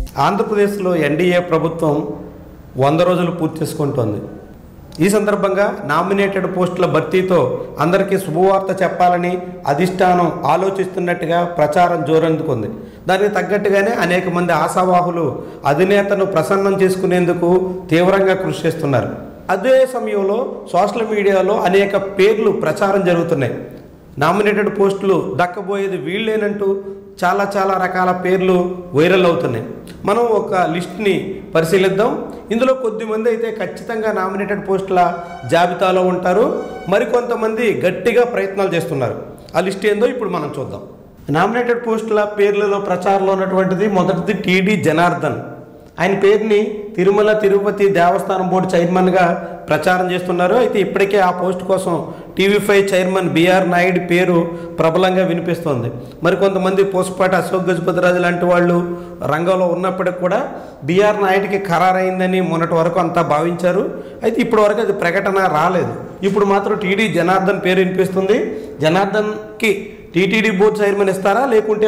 ఆంధ్రప్రదేశ్లో ఎన్డీఏ ప్రభుత్వం 100 రోజులు పూర్తి చేసుకుంటోంది. ఈ సందర్భంగా నామినేటెడ్ పోస్టుల భర్తీతో అందరికీ శుభవార్త చెప్పాలని అధిష్టానం ఆలోచిస్తున్నట్టుగా ప్రచారం జోరందుకుంది. దానికి తగ్గట్టుగానే అనేక మంది ఆశావాహులు అధినేతను ప్రసన్నం చేసుకునేందుకు తీవ్రంగా కృషి చేస్తున్నారు. అదే సమయంలో సోషల్ మీడియాలో అనేక పేర్లు ప్రచారం జరుగుతున్నాయి. నామినేటెడ్ పోస్టులు దక్కబోయేది వీళ్ళేనంటూ చాలా రకాల పేర్లు వైరల్ అవుతున్నాయి. మనం ఒక లిస్ట్ని పరిశీలిద్దాం. ఇందులో కొద్దిమంది అయితే ఖచ్చితంగా నామినేటెడ్ పోస్టుల జాబితాలో ఉంటారు. మరికొంతమంది గట్టిగా ప్రయత్నాలు చేస్తున్నారు. ఆ లిస్ట్ ఏందో ఇప్పుడు మనం చూద్దాం. నామినేటెడ్ పోస్టుల పేర్లలో ప్రచారంలో ఉన్నటువంటిది మొదటిది టీడీ జనార్దన్. ఆయన పేరుని తిరుమల తిరుపతి దేవస్థానం బోర్డు చైర్మన్గా ప్రచారం చేస్తున్నారు. అయితే ఇప్పటికే ఆ పోస్ట్ కోసం టీవీ5 చైర్మన్ బిఆర్ నాయుడు పేరు ప్రబలంగా వినిపిస్తోంది. మరికొంతమంది పోస్పాటి అశోక్ గజపతిరాజు లాంటి వాళ్ళు రంగంలో ఉన్నప్పటికి కూడా బిఆర్ నాయుడికి ఖరారైందని మొన్నటి వరకు అంతా భావించారు. అయితే ఇప్పటి వరకు అది ప్రకటన రాలేదు. ఇప్పుడు మాత్రం టీడీ జనార్దన్ పేరు వినిపిస్తుంది. జనార్దన్కి టీటీడీ బోర్డు చైర్మన్ ఇస్తారా, లేకుంటే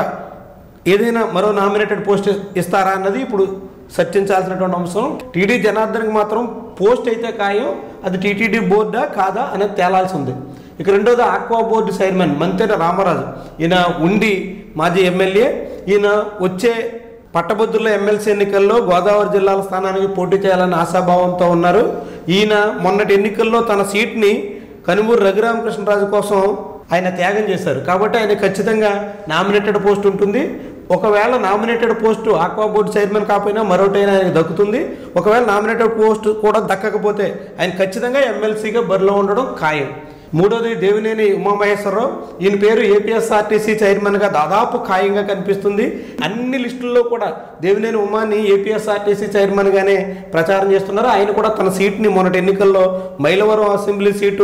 మరో నామినేటెడ్ పోస్ట్ ఇస్తారా అన్నది ఇప్పుడు చర్చించాల్సినటువంటి అంశం. టీడీ జనార్దన్కి మాత్రం పోస్ట్ అయితే ఖాయం. అది టీటీడీ బోర్డా కాదా అనేది తేలాల్సి ఉంది. ఇక రెండోది aqua board chairman Manthena Ramaraju. ఈయన ఉండి మాజీ ఎమ్మెల్యే. ఈయన వచ్చే పట్టభద్రుల ఎమ్మెల్సీ ఎన్నికల్లో గోదావరి జిల్లాల స్థానానికి పోటీ చేయాలని ఆశాభావంతో ఉన్నారు. ఈయన మొన్నటి ఎన్నికల్లో తన సీట్ని కనుమూరు రఘురామకృష్ణరాజు కోసం ఆయన త్యాగం చేశారు. కాబట్టి ఆయన ఖచ్చితంగా నామినేటెడ్ పోస్ట్ ఉంటుంది. ఒకవేళ nominated post aqua board chairman కాకపోయినా మరొకటైనా ఆయనకు దక్కుతుంది. ఒకవేళ నామినేటెడ్ పోస్ట్ కూడా దక్కకపోతే ఆయన ఖచ్చితంగా ఎమ్మెల్సీగా బరిలో ఉండడం ఖాయం. మూడోది దేవినేని ఉమామహేశ్వరరావు. ఈయన పేరు ఏపీఎస్ఆర్టీసీ చైర్మన్గా దాదాపు ఖాయంగా కనిపిస్తుంది. అన్ని లిస్టుల్లో కూడా దేవినేని ఉమాని ఏపీఎస్ఆర్టీసీ చైర్మన్గానే ప్రచారం చేస్తున్నారు. ఆయన కూడా తన సీట్ని మొన్నటి ఎన్నికల్లో మైలవరం అసెంబ్లీ సీటు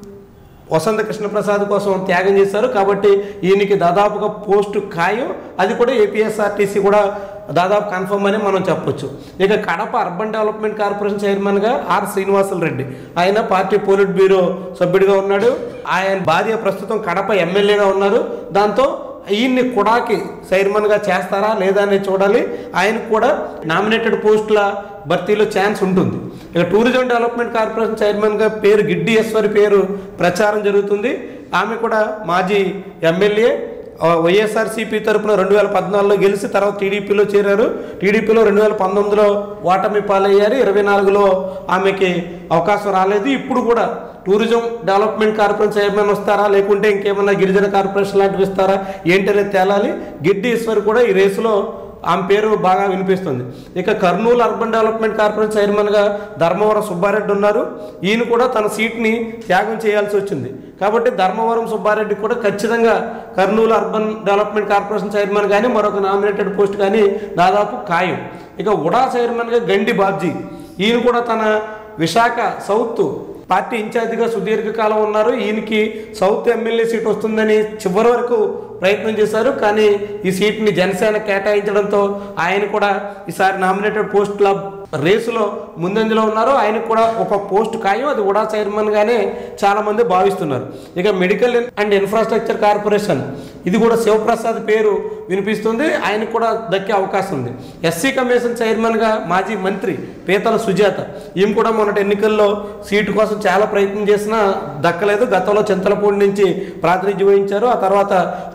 వసంత కృష్ణప్రసాద్ కోసం త్యాగం చేశారు. కాబట్టి ఈయనకి దాదాపుగా పోస్టు ఖాయం. అది కూడా ఏపీఎస్ఆర్టీసీ కూడా దాదాపు కన్ఫర్మ్ అని మనం చెప్పొచ్చు. ఇక కడప అర్బన్ డెవలప్మెంట్ కార్పొరేషన్ చైర్మన్గా ఆర్ శ్రీనివాసులు రెడ్డి. ఆయన పార్టీ పోలిట్ బ్యూరో సభ్యుడిగా ఉన్నాడు. ఆయన భార్య ప్రస్తుతం కడప ఎమ్మెల్యేగా ఉన్నారు. దాంతో ఈయన్ని కుడాకి చైర్మన్గా చేస్తారా లేదా అనేది చూడాలి. ఆయనకు కూడా నామినేటెడ్ పోస్టుల భర్తీలో ఛాన్స్ ఉంటుంది. ఇక టూరిజం డెవలప్మెంట్ కార్పొరేషన్ చైర్మన్గా పేరు గిడ్డి ఈశ్వరి పేరు ప్రచారం జరుగుతుంది. ఆమె కూడా మాజీ ఎమ్మెల్యే. వైఎస్ఆర్సీపీ తరఫున 2014లో గెలిచి తర్వాత టీడీపీలో చేరారు. టీడీపీలో 2019లో ఓటమి పాలయ్యారు. 24లో ఆమెకి అవకాశం రాలేదు. ఇప్పుడు కూడా టూరిజం డెవలప్మెంట్ కార్పొరేషన్ చైర్మన్ వస్తారా, లేకుంటే ఇంకేమన్నా గిరిజన కార్పొరేషన్ లాంటివి ఇస్తారా ఏంటనేది తేలాలి. గిడ్డి ఈశ్వర్ కూడా ఈ రేసులో ఆమె పేరు బాగా వినిపిస్తుంది. ఇక కర్నూలు అర్బన్ డెవలప్మెంట్ కార్పొరేషన్ చైర్మన్గా ధర్మవరం సుబ్బారెడ్డి ఉన్నారు. ఈయన కూడా తన సీట్ని త్యాగం చేయాల్సి వచ్చింది. కాబట్టి ధర్మవరం సుబ్బారెడ్డి కూడా ఖచ్చితంగా Kurnool urban development corporation chairman కానీ మరొక నామినేటెడ్ పోస్ట్ కానీ దాదాపు ఖాయం. ఇక ఉడా చైర్మన్గా గండి బాబ్జీ. ఈయన కూడా తన విశాఖ సౌత్ పార్టీ ఇన్ఛార్జిగా సుదీర్ఘకాలం ఉన్నారు. ఈయనకి సౌత్ ఎమ్మెల్యే సీట్ వస్తుందని చివరి వరకు ప్రయత్నం చేశారు. కానీ ఈ సీట్ని జనసేన కేటాయించడంతో ఆయన కూడా ఈసారి నామినేటెడ్ పోస్టుల రేసులో ముందంజలో ఉన్నారు. ఆయనకు కూడా ఒక పోస్ట్ ఖాయం. అది ఉడా చైర్మన్గానే చాలామంది భావిస్తున్నారు. ఇక మెడికల్ అండ్ ఇన్ఫ్రాస్ట్రక్చర్ కార్పొరేషన్, ఇది కూడా శివప్రసాద్ పేరు వినిపిస్తుంది. ఆయనకు కూడా దక్కే అవకాశం ఉంది. ఎస్సీ కమిషన్ చైర్మన్గా మాజీ మంత్రి పీతల సుజాత. ఈమె కూడా మొన్నటి ఎన్నికల్లో సీటు కోసం చాలా ప్రయత్నం చేసినా దక్కలేదు. గతంలో చింతలపూడి నుంచి ప్రాతినిధ్యం వహించారు. ఆ తర్వాత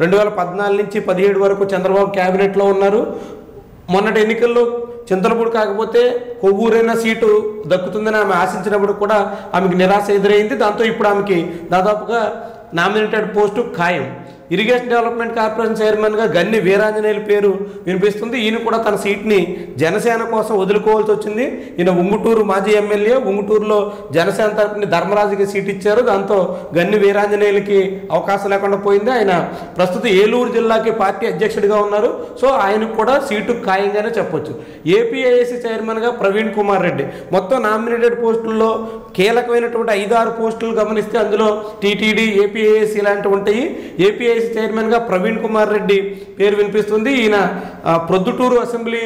2014 నుంచి 17 వరకు చంద్రబాబు క్యాబినెట్లో ఉన్నారు. మొన్నటి ఎన్నికల్లో చింతలపూడి కాకపోతే కొవ్వూరైన సీటు దక్కుతుందని ఆమె ఆశించినప్పుడు కూడా ఆమెకు నిరాశ ఎదురైంది. దాంతో ఇప్పుడు ఆమెకి దాదాపుగా నామినేటెడ్ పోస్టు ఖాయం. ఇరిగేషన్ డెవలప్మెంట్ కార్పొరేషన్ చైర్మన్గా గన్ని వీరాంజనేయుల పేరు వినిపిస్తుంది. ఈయన కూడా తన సీట్ని జనసేన కోసం వదులుకోవాల్సి వచ్చింది. ఈయన ఉంగుటూరు మాజీ ఎమ్మెల్యే. ఉంగుటూరులో జనసేన తరపున ధర్మరాజుకి సీట్ ఇచ్చారు. దాంతో గన్ని వీరాంజనేయులకి అవకాశం లేకుండా పోయింది. ఆయన ప్రస్తుతం ఏలూరు జిల్లాకి పార్టీ అధ్యక్షుడిగా ఉన్నారు. సో ఆయనకు కూడా సీటు ఖాయంగానే చెప్పొచ్చు. ఏపీఐఏసీ చైర్మన్గా ప్రవీణ్ కుమార్ రెడ్డి. మొత్తం నామినేటెడ్ పోస్టుల్లో కీలకమైనటువంటి 5-6 పోస్టులు గమనిస్తే అందులో టీటీడీ, ఏపీఐఏసీ ఇలాంటివి ఉంటాయి. ఏపీఐఏసీ చైర్మన్గా ప్రవీణ్ కుమార్ రెడ్డి పేరు వినిపిస్తుంది. ఈయన ప్రొద్దుటూరు అసెంబ్లీ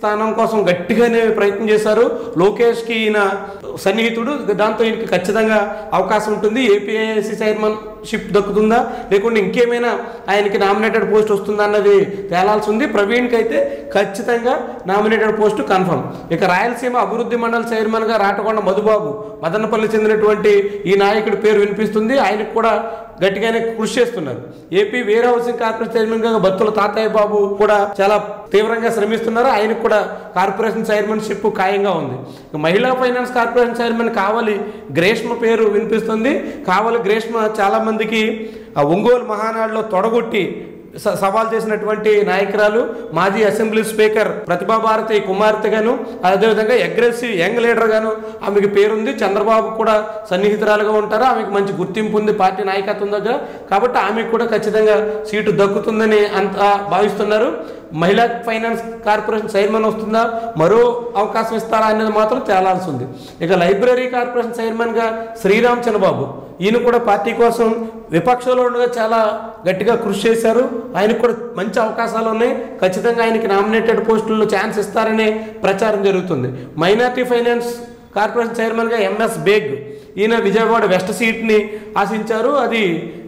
స్థానం కోసం గట్టిగానే ప్రయత్నం చేశారు. లోకేష్కి ఈయన సన్నిహితుడు, దాంతో ఈయనకి ఖచ్చితంగా అవకాశం ఉంటుంది. ఏపీఐసి చైర్మన్షిప్ దక్కుతుందా లేకుంటే ఇంకేమైనా ఆయనకి నామినేటెడ్ పోస్ట్ వస్తుందా అన్నది తేలాల్సి ఉంది. ప్రవీణ్కి అయితే ఖచ్చితంగా నామినేటెడ్ పోస్టు కన్ఫర్మ్. ఇక రాయలసీమ అభివృద్ధి మండలి చైర్మన్గా రాటకొండ మధుబాబు, మదనపల్లి చెందినటువంటి ఈ నాయకుడి పేరు వినిపిస్తుంది. ఆయనకు కూడా గట్టిగానే కృషి చేస్తున్నారు. ఏపీ వేర్ హౌసింగ్ కార్పొరేషన్ చైర్మన్గా బత్తుల తాతయ్య బాబు కూడా చాలా తీవ్రంగా శ్రమిస్తున్నారు. ఆయనకు కూడా కార్పొరేషన్ చైర్మన్షిప్ ఖాయంగా ఉంది. మహిళా finance corporation chairman Kavali Greeshma పేరు వినిపిస్తుంది. కావలి గ్రేష్మ చాలా మందికి ఒంగోలు మహానాడులో తొడగొట్టి సవాల్ చేసినటువంటి నాయకురాలు, మాజీ అసెంబ్లీ స్పీకర్ ప్రతిభా భారతి కుమార్తెగాను, అదేవిధంగా అగ్రెసివ్ యంగ్ లీడర్ గాను ఆమెకి పేరుంది. చంద్రబాబు కూడా సన్నిహితురాలుగా ఉంటారు. ఆమెకు మంచి గుర్తింపు ఉంది పార్టీ నాయకత్వం దగ్గర. కాబట్టి ఆమెకు కూడా ఖచ్చితంగా సీటు దక్కుతుందని అంతా భావిస్తున్నారు. మహిళా ఫైనాన్స్ కార్పొరేషన్ చైర్మన్ వస్తుందా, మరో అవకాశం ఇస్తారా అనేది మాత్రం తేలాల్సి ఉంది. ఇక లైబ్రరీ కార్పొరేషన్ చైర్మన్గా శ్రీరామ్ చంద్రబాబు, ఈయన కూడా పార్టీ కోసం విపక్షంలో ఉండగా చాలా గట్టిగా కృషి చేశారు. ఆయనకు కూడా మంచి అవకాశాలు ఉన్నాయి. ఖచ్చితంగా ఆయనకి నామినేటెడ్ పోస్టుల్లో ఛాన్స్ ఇస్తారనే ప్రచారం జరుగుతుంది. మైనార్టీ ఫైనాన్స్ కార్పొరేషన్ చైర్మన్గా ఎంఎస్ బేగ్, ఈయన విజయవాడ వెస్ట్ సీట్ని ఆశించారు. అది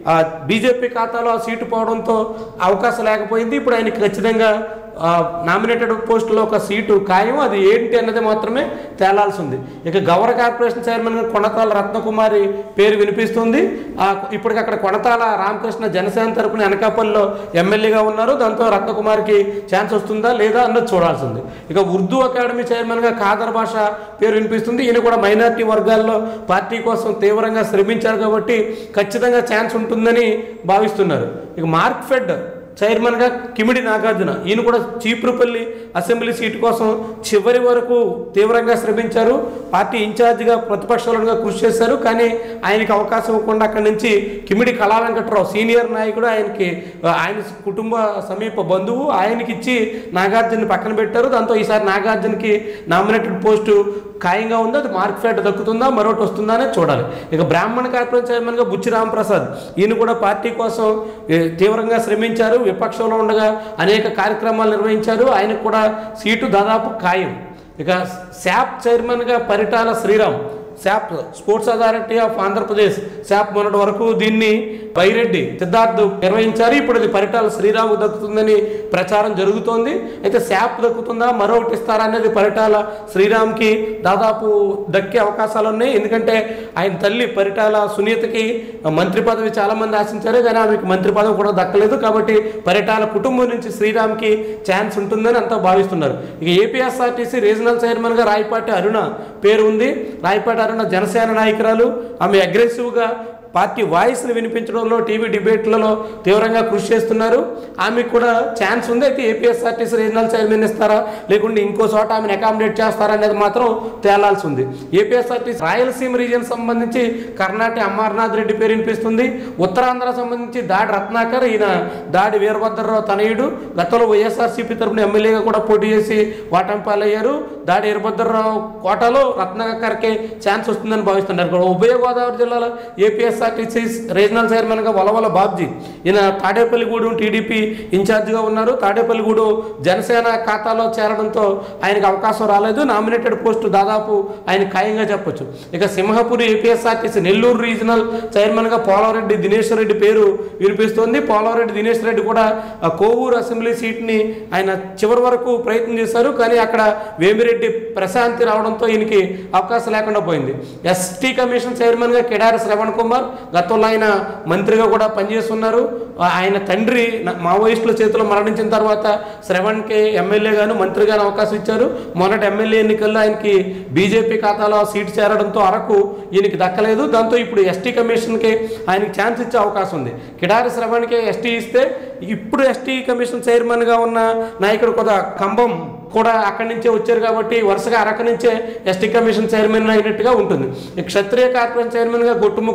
బీజేపీ ఖాతాలో ఆ సీటు పోవడంతో అవకాశం లేకపోయింది. ఇప్పుడు ఆయనకి ఖచ్చితంగా నామినేటెడ్ పోస్టులో ఒక సీటు ఖాయం. అది ఏంటి అన్నది మాత్రమే తేలాల్సి ఉంది. ఇక గౌర కార్పొరేషన్ చైర్మన్ కొణతాల రత్నకుమారి పేరు వినిపిస్తుంది. ఇప్పటికి అక్కడ కొణతాల రామకృష్ణ జనసేన తరపున అనకాపల్లిలో ఎమ్మెల్యేగా ఉన్నారు. దాంతో రత్నకుమారికి ఛాన్స్ వస్తుందా లేదా అన్నది చూడాల్సి ఉంది. ఇక ఉర్దూ అకాడమీ చైర్మన్గా ఖాదర్ భాష పేరు వినిపిస్తుంది. ఈయన కూడా మైనార్టీ వర్గాల్లో పార్టీ కోసం తీవ్రంగా శ్రమించారు కాబట్టి ఖచ్చితంగా ఛాన్స్ ఉంటుందని భావిస్తున్నారు. ఇక మార్క్ఫెడ్ చైర్మన్గా కిమిడి నాగార్జున, ఈయన కూడా చీపురుపల్లి అసెంబ్లీ సీటు కోసం చివరి వరకు తీవ్రంగా శ్రమించారు. పార్టీ ఇన్ఛార్జిగా ప్రతిపక్షాలుగా కృషి చేశారు. కానీ ఆయనకి అవకాశం ఇవ్వకుండా అక్కడి నుంచి కిమిడి కళా వెంకట్రావు సీనియర్ నాయకుడు, ఆయన కుటుంబ సమీప బంధువు, ఆయనకి ఇచ్చి నాగార్జున పక్కన పెట్టారు. దాంతో ఈసారి నాగార్జునకి నామినేటెడ్ పోస్టు ఖాయంగా ఉంది. అది మార్క్ఫెడ్ దక్కుతుందా మరొకటి వస్తుందా అనేది చూడాలి. ఇక బ్రాహ్మణ కార్పొరేషన్ చైర్మన్గా బుచ్చి రాంప్రసాద్, ఈయన కూడా పార్టీ కోసం తీవ్రంగా శ్రమించారు. విపక్షంలో ఉండగా అనేక కార్యక్రమాలు నిర్వహించారు. ఆయనకు కూడా సీటు దాదాపు ఖాయం. ఇక శాప్ చైర్మన్గా Paritala Sriram, SAAP sports authority of Andhra Pradesh, SAAP మొన్నటి వరకు దీన్ని బైరెడ్డి సిద్ధార్థ్ నిర్వహించారు. ఇప్పుడు అది పరిటాల శ్రీరామ్ దక్కుతుందని ప్రచారం జరుగుతోంది. అయితే శాప్ దక్కుతుందా మరొకటి ఇస్తారా అనేది పరిటాల శ్రీరామ్కి దాదాపు దక్కే అవకాశాలు ఉన్నాయి. ఎందుకంటే ఆయన తల్లి పరిటాల సునీతకి మంత్రి పదవి చాలామంది ఆశించారు, కానీ ఆమెకి మంత్రి పదవి కూడా దక్కలేదు. కాబట్టి పరిటాల కుటుంబం నుంచి శ్రీరామ్కి ఛాన్స్ ఉంటుందని అంతా భావిస్తున్నారు. ఇక ఏపీఎస్ఆర్టీసీ రీజనల్ చైర్మన్గా రాయపాటి అరుణ పేరు ఉంది. రాయపాటి అరుణ జనసేన నాయకురాలు. ఆమె అగ్రెసివ్గా పార్టీ వాయిస్ని వినిపించడంలో, టీవీ డిబేట్లలో తీవ్రంగా కృషి చేస్తున్నారు. ఆమెకు కూడా ఛాన్స్ ఉంది. అయితే ఏపీఎస్ఆర్టీసీ రీజనల్ చైర్మన్ ఇస్తారా లేకుంటే ఇంకో చోట ఆమెను అకామిడేట్ చేస్తారా అనేది మాత్రం తేలాల్సి ఉంది. ఏపీఎస్ఆర్టీసీ రాయలసీమ రీజియన్ సంబంధించి కర్ణాటక అమర్నాథ్ రెడ్డి పేరు వినిపిస్తుంది. ఉత్తరాంధ్ర సంబంధించి దాడి రత్నాకర్, ఈయన దాడి వీరభద్రరావు తనయుడు, గతంలో వైఎస్ఆర్సీపీ తరపున ఎమ్మెల్యేగా కూడా పోటీ చేసి ఓటమి పాలయ్యారు. దాడి వీరభద్రరావు కోటలో రత్నాకర్కే ఛాన్స్ వస్తుందని భావిస్తున్నారు. ఉభయ గోదావరి జిల్లాలో ఏపీఎస్ఆర్టీసీ రీజనల్ చైర్మన్గా వలవల బాబ్జీ, ఈయన తాడేపల్లిగూడెం టీడీపీ ఇన్ఛార్జిగా ఉన్నారు. తాడేపల్లిగూడెం జనసేన ఖాతాలో చేరడంతో ఆయనకు అవకాశం రాలేదు. నామినేటెడ్ పోస్టు దాదాపు ఆయన ఖాయంగా చెప్పొచ్చు. ఇక సింహపురి ఏపీఎస్ఆర్టీసీ నెల్లూరు రీజనల్ చైర్మన్గా పోలవరెడ్డి దినేష్ రెడ్డి పేరు వినిపిస్తోంది. పోలవరెడ్డి దినేష్ రెడ్డి కూడా కోవూరు అసెంబ్లీ సీట్ని ఆయన చివరి వరకు ప్రయత్నం చేశారు, కానీ అక్కడ వేమిరెడ్డి ప్రశాంతి రావడంతో ఈయనకి అవకాశం లేకుండా పోయింది. ఎస్టీ కమిషన్ చైర్మన్గా కిడారి శ్రవణ్ కుమార్, గతంలో ఆయన మంత్రిగా కూడా పనిచేస్తున్నారు. ఆయన తండ్రి మావోయిస్టుల చేతిలో మరణించిన తర్వాత శ్రవణ్కి ఎమ్మెల్యేగాను మంత్రిగాను అవకాశం ఇచ్చారు. మొన్నటి ఎమ్మెల్యే ఎన్నికల్లో ఆయనకి బీజేపీ ఖాతాలో సీటు చేరడంతో అరకు ఈయనకి దక్కలేదు. దాంతో ఇప్పుడు ఎస్టీ కమిషన్కి ఆయనకి ఛాన్స్ ఇచ్చే అవకాశం ఉంది. కిడారి శ్రవణ్కి ఎస్టీ ఇస్తే ఇప్పుడు ఎస్టీ కమిషన్ చైర్మన్గా ఉన్న నాయకుడు కూడా కంబం కూడా అక్కడి నుంచే వచ్చారు కాబట్టి వరుసగా అరకు నుంచే ఎస్టీ కమిషన్ చైర్మన్ అయినట్టుగా ఉంటుంది. క్షత్రియ కార్పొరేషన్ చైర్మన్గా గొట్టుముక్కల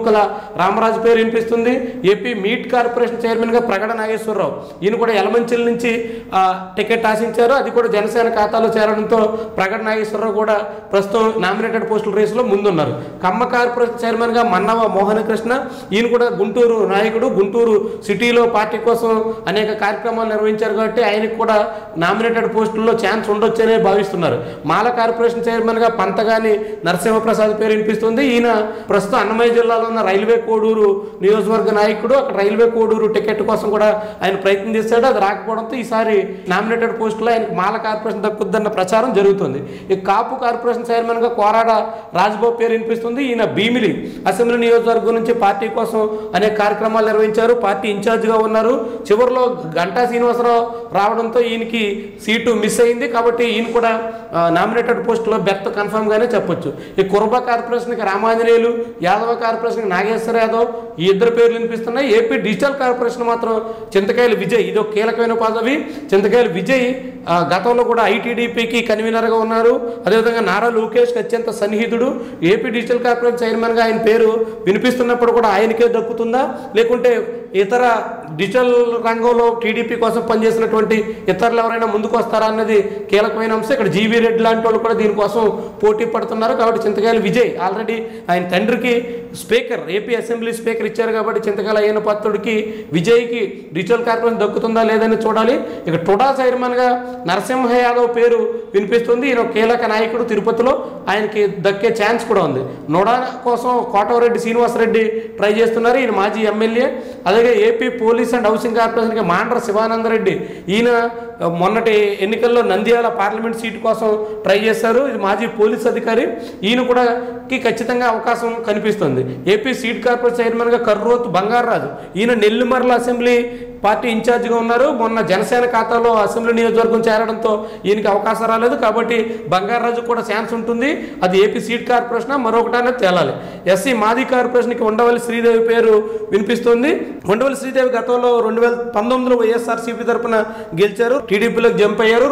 రామరాజు పేరు వినిపిస్తుంది. ఏపీ మీట్ కార్పొరేషన్ చైర్మన్గా ప్రగడ నాగేశ్వరరావు, ఈయన కూడా యలమంచిల నుంచి టికెట్ ఆశించారు. అది కూడా జనసేన ఖాతాలో చేరడంతో ప్రగడ నాగేశ్వరరావు కూడా ప్రస్తుతం నామినేటెడ్ పోస్టుల రేసులో ముందున్నారు. ఖమ్మ కార్పొరేషన్ చైర్మన్గా మన్నవ మోహనకృష్ణ, ఈయన కూడా గుంటూరు నాయకుడు, గుంటూరు సిటీలో పార్టీ కోసం అనేక కార్యక్రమాలు నిర్వహించారు కాబట్టి ఆయనకు కూడా నామినేటెడ్ పోస్టుల్లో ఛాన్స్ ఉండొచ్చనే భావిస్తున్నారు. మాల కార్పొరేషన్ చైర్మన్గా పంతగాని నరసింహప్రసాద్ పేరు వినిపిస్తుంది. ఈయన ప్రస్తుతం అన్నమయ్య జిల్లాలో ఉన్న రైల్వే కోడూరు నియోజకవర్గ నాయకుడు. అక్కడ రైల్వే కోడూరు టికెట్ కోసం కూడా ఆయన ప్రయత్నం చేశాడు, అది రాకపోవడంతో ఈసారి నామినేటెడ్ పోస్టులో ఆయనకు మాల కార్పొరేషన్ దక్కుద్దన్న ప్రచారం జరుగుతుంది. ఈ కాపు కార్పొరేషన్ చైర్మన్గా కోరాడ రాజ్బాబు పేరు వినిపిస్తుంది. ఈయన భీమిలి అసెంబ్లీ నియోజకవర్గం నుంచి పార్టీ కోసం అనేక కార్యక్రమాలు నిర్వహించారు, పార్టీ ఇన్ఛార్జిగా ఉన్నారు. చివరిలో గంటా శ్రీనివాసరావు రావడంతో ఈయనకి సీటు మిస్ అయింది కాబట్టి ఈయన కూడా నామినేటెడ్ పోస్టులో బెర్త్ కన్ఫర్మ్ గానే చెప్పొచ్చు. ఈ కుర్బా కార్పొరేషన్కి రామాంజనేయులు, యాదవ కార్పొరేషన్కి నాగేశ్వర యాదవ్, ఈ ఇద్దరు పేర్లు వినిపిస్తున్నాయి. ఏపీ డిజిటల్ కార్పొరేషన్ మాత్రం చింతకాయల విజయ్, ఇదో కీలకమైన పదవి. చింతకాయల విజయ్ గతంలో కూడా ఐటీడీపీకి కన్వీనర్గా ఉన్నారు. అదేవిధంగా నారా లోకేష్కి అత్యంత సన్నిహితుడు. ఏపీ డిజిటల్ కార్పొరేషన్ చైర్మన్గా ఆయన పేరు వినిపిస్తున్నప్పుడు కూడా ఆయనకే దక్కుతుందా, లేకుంటే ఇతర డిజిటల్ రంగంలో టీడీపీ కోసం పనిచేసినటువంటి ఇతరులు ఎవరైనా ముందుకు వస్తారా అన్నది కీలకమైన అంశం. ఇక్కడ జీవీ రెడ్డి లాంటి వాళ్ళు కూడా దీనికోసం పోటీ పడుతున్నారు. కాబట్టి చింతకాయల విజయ్ ఆల్రెడీ ఆయన తండ్రికి స్పీకర్, ఏపీ అసెంబ్లీ స్పీకర్ ఇచ్చారు కాబట్టి చింతకాయల అయిన పాత్రుడికి విజయ్కి డిజిటల్ కార్పొరేషన్ దక్కుతుందా లేదని చూడాలి. ఇక టుడా చైర్మన్గా నరసింహ యాదవ్ పేరు వినిపిస్తుంది. ఈయన కీలక నాయకుడు తిరుపతిలో, ఆయనకి దక్కే ఛాన్స్ కూడా ఉంది. నోడా కోసం కోటవరెడ్డి శ్రీనివాసరెడ్డి ట్రై చేస్తున్నారు, ఈయన మాజీ ఎమ్మెల్యే. అలాగే ఏపీ పోలీస్ అండ్ హౌసింగ్ కార్పొరేషన్కి మాండ్ర శివానందరెడ్డి, ఈయన మొన్నటి ఎన్నికల్లో నంద్యాల పార్లమెంట్ సీటు కోసం ట్రై చేశారు, ఇది మాజీ పోలీస్ అధికారి. ఈయన కూడా ఖచ్చితంగా అవకాశం కనిపిస్తుంది. ఏపీ సీట్ కార్పొరేషన్ చైర్మన్గా కర్రోతు బంగారాజు, ఈయన నెల్లిమర్ల అసెంబ్లీ పార్టీ ఇన్ఛార్జిగా ఉన్నారు. మొన్న జనసేన ఖాతాలో అసెంబ్లీ నియోజకవర్గం చేరడంతో ఈయనకి అవకాశం రాలేదు కాబట్టి బంగారాజు కూడా ఛాన్స్ ఉంటుంది. అది ఏపీ సీట్ కార్పొరేషన్ మరొకటి అనేది తేలాలి. ఎస్సీ మాది కార్పొరేషన్కి ఉండవల్లి శ్రీదేవి పేరు వినిపిస్తుంది. ఉండవల్లి శ్రీదేవి గతంలో 2019లో వైఎస్ఆర్సీపీ తరఫున గెలిచారు, టీడీపీలోకి జంప్ అయ్యారు.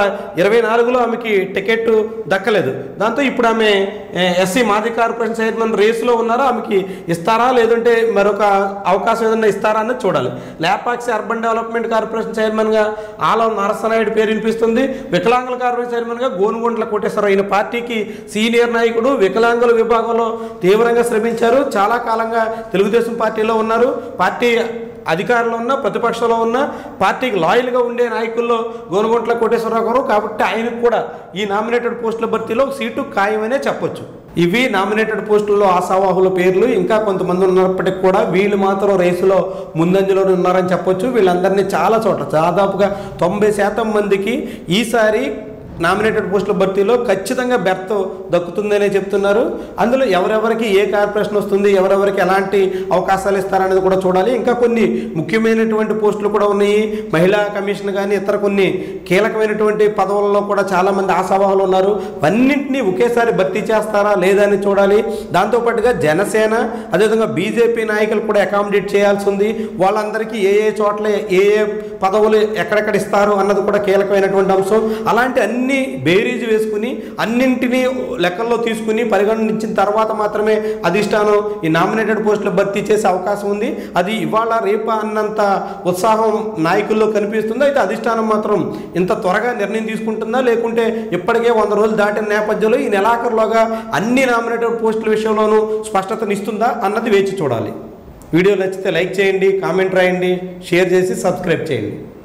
2024లో ఆమెకి టికెట్ దక్కలేదు. దాంతో ఇప్పుడు ఆమె ఎస్సీ మాది కార్పొరేషన్ చైర్మన్ రేసులో ఉన్నారు. ఆమెకి ఇస్తారా లేదంటే మరొక అవకాశం ఏదైనా ఇస్తారా అన్నది చూడాలి. లేపాక్షి అర్బన్ డెవలప్మెంట్ కార్పొరేషన్ చైర్మన్గా ఆలం నరసనాయుడు పేరు వినిపిస్తుంది. వికలాంగుల కార్పొరేషన్ చైర్మన్గా గోనుగుంట్ల కోటేశ్వరరావు, ఈయన పార్టీకి సీనియర్ నాయకుడు, వికలాంగుల విభాగంలో తీవ్రంగా శ్రమించారు, చాలా కాలంగా తెలుగుదేశం పార్టీలో ఉన్నారు. పార్టీ అధికారంలో ఉన్న ప్రతిపక్షంలో ఉన్న పార్టీకి లాయల్గా ఉండే నాయకుల్లో గోనుగుంట్ల కోటేశ్వరరావు గారు. కాబట్టి ఆయనకు కూడా ఈ నామినేటెడ్ పోస్టుల భర్తీలో సీటు ఖాయమనే చెప్పొచ్చు. ఇవి నామినేటెడ్ పోస్టుల్లో ఆశావాహుల పేర్లు. ఇంకా కొంతమంది ఉన్నప్పటికీ కూడా వీళ్ళు మాత్రం రేసులో ముందంజలోనే ఉన్నారని చెప్పొచ్చు. వీళ్ళందరినీ చాలా చోట్ల దాదాపుగా 90% మందికి ఈసారి నామినేటెడ్ పోస్టుల భర్తీలో ఖచ్చితంగా బెర్త్ దక్కుతుందనే చెప్తున్నారు. అందులో ఎవరెవరికి ఏ కార్పొరేషన్ వస్తుంది, ఎవరెవరికి ఎలాంటి అవకాశాలు ఇస్తారనేది కూడా చూడాలి. ఇంకా కొన్ని ముఖ్యమైనటువంటి పోస్టులు కూడా ఉన్నాయి. మహిళా కమిషన్ కానీ ఇతర కొన్ని కీలకమైనటువంటి పదవుల్లో కూడా చాలామంది ఆశావాహులు ఉన్నారు. అన్నింటినీ ఒకేసారి భర్తీ చేస్తారా లేదా అని చూడాలి. దాంతోపాటుగా జనసేన అదేవిధంగా బీజేపీ నాయకులు కూడా అకామిడేట్ చేయాల్సి ఉంది. వాళ్ళందరికీ ఏ ఏ చోట్ల ఏ ఏ పదవులు ఎక్కడెక్కడ ఇస్తారు అన్నది కూడా కీలకమైనటువంటి అంశం. అలాంటి అన్ని బేరీజ్ వేసుకుని అన్నింటినీ లెక్కల్లో తీసుకుని పరిగణించిన తర్వాత మాత్రమే అధిష్టానం ఈ నామినేటెడ్ పోస్టులు భర్తీ చేసే అవకాశం ఉంది. అది ఇవాళ రేప అన్నంత ఉత్సాహం నాయకుల్లో కనిపిస్తుంది. అయితే అధిష్టానం మాత్రం ఇంత త్వరగా నిర్ణయం తీసుకుంటుందా, లేకుంటే ఇప్పటికే 100 రోజులు దాటిన నేపథ్యంలో ఈ నెలాఖరులోగా అన్ని నామినేటెడ్ పోస్టుల విషయంలోనూ స్పష్టతనిస్తుందా అన్నది వేచి చూడాలి. వీడియో నచ్చితే లైక్ చేయండి, కామెంట్ రాయండి, షేర్ చేసి సబ్స్క్రైబ్ చేయండి.